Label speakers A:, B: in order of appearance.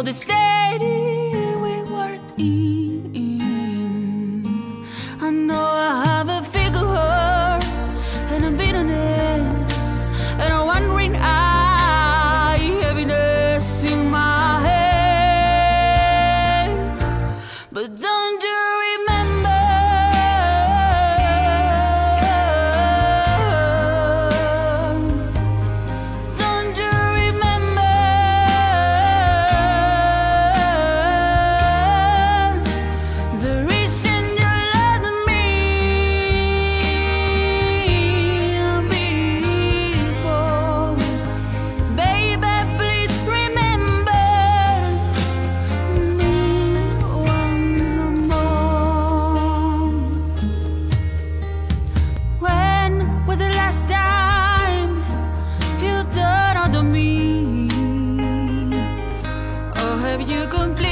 A: of the state we were in. I know I have a figure hurt and a bitterness and a wandering eye, heaviness in my head. But don't you remember? Don't you remember the reason you loved me before? Baby, please remember me once more. When was the last time you thought of me? Or have you completely